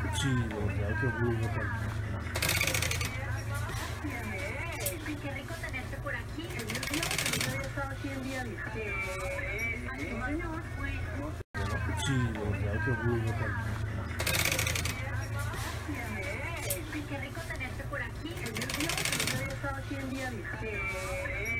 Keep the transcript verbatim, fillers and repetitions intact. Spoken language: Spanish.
Sí, de verdad que muy bacán. Qué rico tenerte por aquí. Es nervioso, yo había estado aquí en día diez. Sí, de verdad que muy bacán. Qué rico tenerte por aquí. Es nervioso, yo había estado aquí en día diez.